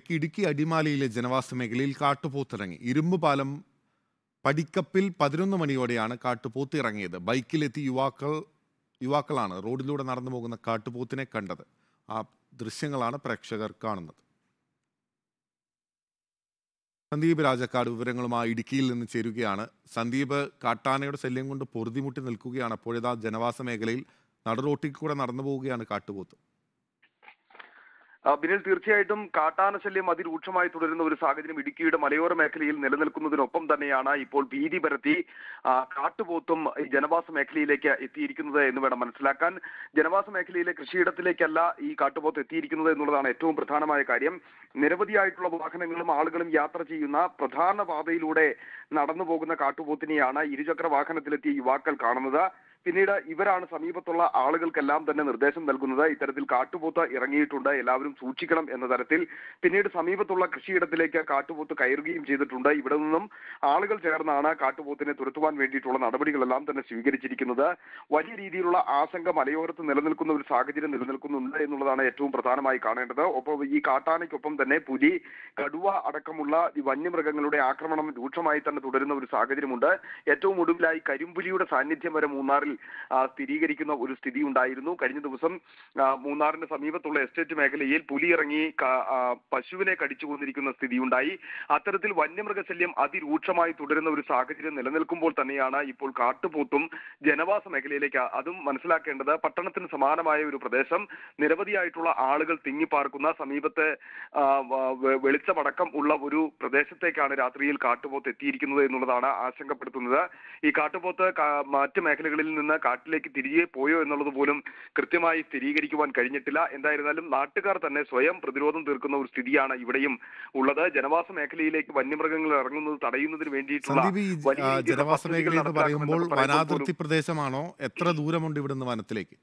ഇടുക്കി അടിമാലിയിലെ ജനവാസ മേഖലയിൽ കാട്ടുപോത്തിറങ്ങി. ഇരുമ്പുപാലം പടിക്കപ്പിൽ 11 മണിയോടെയാണ് കാട്ടുപോത്ത് ഇറങ്ങിയത്. ബൈക്കിലെത്തി യുവാക്കളാണ് റോഡിലൂടെ നടന്നു പോകുന്ന കാട്ടുപോത്തിനെ കണ്ടത്. ആ ദൃശ്യങ്ങളാണ് പ്രേക്ഷകർ കാണുന്നത്. സന്ദീപ് രാജക്കാട് വിവരങ്ങളുമായി ഇടുക്കിയിൽ നിന്ന് ചേരുകയാണ്. സന്ദീപ്, കാട്ടാനയുടെ ശല്യം കൊണ്ട് പൊറുതിമുട്ടി നിൽക്കുകയാണ്. അപ്പോഴിതാ ജനവാസ മേഖലയിൽ നടുറോട്ടിൽ കൂടെ നടന്നു പോവുകയാണ് കാട്ടുപോത്ത്. ബിനിൽ, തീർച്ചയായിട്ടും കാട്ടാന ശല്യം അതിരൂക്ഷമായി തുടരുന്ന ഒരു സാഹചര്യം ഇടുക്കിയുടെ മലയോര മേഖലയിൽ നിലനിൽക്കുന്നതിനൊപ്പം തന്നെയാണ് ഇപ്പോൾ ഭീതി പരത്തി കാട്ടുപോത്തും ജനവാസ മേഖലയിലേക്ക് എത്തിയിരിക്കുന്നത് എന്ന് വേണം മനസ്സിലാക്കാൻ. ജനവാസ മേഖലയിലെ കൃഷിയിടത്തിലേക്കല്ല ഈ കാട്ടുപോത്ത് എത്തിയിരിക്കുന്നത് എന്നുള്ളതാണ് ഏറ്റവും പ്രധാനമായ കാര്യം. നിരവധിയായിട്ടുള്ള വാഹനങ്ങളും ആളുകളും യാത്ര ചെയ്യുന്ന പ്രധാന പാതയിലൂടെ നടന്നു പോകുന്ന കാട്ടുപോത്തിനെയാണ് ഇരുചക്ര വാഹനത്തിലെത്തിയ യുവാക്കൾ കാണുന്നത്. പിന്നീട് ഇവരാണ് സമീപത്തുള്ള ആളുകൾക്കെല്ലാം തന്നെ നിർദ്ദേശം നൽകുന്നത്. ഇത്തരത്തിൽ കാട്ടുപോത്ത് ഇറങ്ങിയിട്ടുണ്ട്, എല്ലാവരും സൂക്ഷിക്കണം എന്ന തരത്തിൽ. പിന്നീട് സമീപത്തുള്ള കൃഷിയിടത്തിലേക്ക് കാട്ടുപോത്ത് കയറുകയും ചെയ്തിട്ടുണ്ട്. ഇവിടെ നിന്നും ആളുകൾ ചേർന്നാണ് കാട്ടുപോത്തിനെ തുരത്തുവാൻ വേണ്ടിയിട്ടുള്ള നടപടികളെല്ലാം തന്നെ സ്വീകരിച്ചിരിക്കുന്നത്. വലിയ രീതിയിലുള്ള ആശങ്ക മലയോരത്ത് നിലനിൽക്കുന്ന ഒരു സാഹചര്യം നിലനിൽക്കുന്നുണ്ട് എന്നുള്ളതാണ് ഏറ്റവും പ്രധാനമായി കാണേണ്ടത്. ഒപ്പം ഈ കാട്ടാനയ്ക്കൊപ്പം തന്നെ പുലി, കടുവ അടക്കമുള്ള ഈ വന്യമൃഗങ്ങളുടെ ആക്രമണം രൂക്ഷമായി തന്നെ തുടരുന്ന ഒരു സാഹചര്യമുണ്ട്. ഏറ്റവും ഒടുവിലായി കരിമ്പുലിയുടെ സാന്നിധ്യം വരെ മൂന്നാറിൽ സ്ഥിരീകരിക്കുന്ന ഒരു സ്ഥിതി ഉണ്ടായിരുന്നു. കഴിഞ്ഞ ദിവസം മൂന്നാറിന് സമീപത്തുള്ള എസ്റ്റേറ്റ് മേഖലയിൽ പുലി ഇറങ്ങി പശുവിനെ കടിച്ചു കൊന്നിരിക്കുന്ന സ്ഥിതിയുണ്ടായി. അത്തരത്തിൽ വന്യമൃഗശല്യം അതിരൂക്ഷമായി തുടരുന്ന ഒരു സാഹചര്യം നിലനിൽക്കുമ്പോൾ തന്നെയാണ് ഇപ്പോൾ കാട്ടുപോത്തും ജനവാസ മേഖലയിലേക്ക്, അതും മനസ്സിലാക്കേണ്ടത് പട്ടണത്തിന് സമാനമായ ഒരു പ്രദേശം, നിരവധിയായിട്ടുള്ള ആളുകൾ തിങ്ങിപ്പാർക്കുന്ന സമീപത്തെ വെളിച്ചമടക്കം ഉള്ള ഒരു പ്രദേശത്തേക്കാണ് രാത്രിയിൽ കാട്ടുപോത്ത് എത്തിയിരിക്കുന്നത് എന്നുള്ളതാണ് ആശങ്കപ്പെടുത്തുന്നത്. ഈ കാട്ടുപോത്ത് മറ്റ് മേഖലകളിൽ നിന്ന് കാട്ടിലേക്ക് തിരികെ പോയോ എന്നുള്ളത് പോലും കൃത്യമായി സ്ഥിരീകരിക്കുവാൻ കഴിഞ്ഞിട്ടില്ല. എന്തായിരുന്നാലും നാട്ടുകാർ തന്നെ സ്വയം പ്രതിരോധം തീർക്കുന്ന ഒരു സ്ഥിതിയാണ് ഇവിടെയും ഉള്ളത്. ജനവാസ മേഖലയിലേക്ക് വന്യമൃഗങ്ങൾ ഇറങ്ങുന്നത് തടയുന്നതിന് വേണ്ടിയിട്ടുള്ള ജനവാസ മേഖല എന്ന് പറയുമ്പോൾ വനാതിർത്തി പ്രദേശമാണോ? എത്ര ദൂരമുണ്ട് ഇവിടുന്ന് വനത്തിലേക്ക്?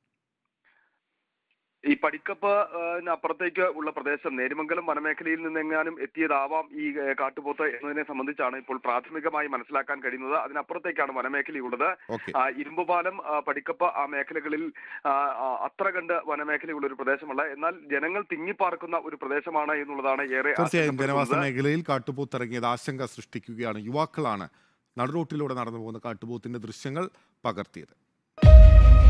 ഈ പടിക്കപ്പ് അപ്പുറത്തേക്ക് ഉള്ള പ്രദേശം നേരിമംഗലം വനമേഖലയിൽ നിന്നെങ്ങാനും എത്തിയതാവാം ഈ കാട്ടുപോത്ത് എന്നതിനെ സംബന്ധിച്ചാണ് ഇപ്പോൾ പ്രാഥമികമായി മനസ്സിലാക്കാൻ കഴിയുന്നത്. അതിനപ്പുറത്തേക്കാണ് വനമേഖലയുള്ളത്. ഇരുമ്പുപാലം, പടിക്കപ്പ് ആ മേഖലകളിൽ അത്ര കണ്ട് വനമേഖലയുള്ള ഒരു പ്രദേശമല്ല. എന്നാൽ ജനങ്ങൾ തിങ്ങിപ്പാർക്കുന്ന ഒരു പ്രദേശമാണ് എന്നുള്ളതാണ് ഏറെ. തീർച്ചയായും ജനവാസ മേഖലയിൽ കാട്ടുപോത്ത് ഇറങ്ങിയത് ആശങ്ക സൃഷ്ടിക്കുകയാണ്. യുവാക്കളാണ് നടുറോട്ടിലൂടെ നടന്നു പോകുന്ന കാട്ടുപോത്തിന്റെ ദൃശ്യങ്ങൾ പകർത്തിയത്.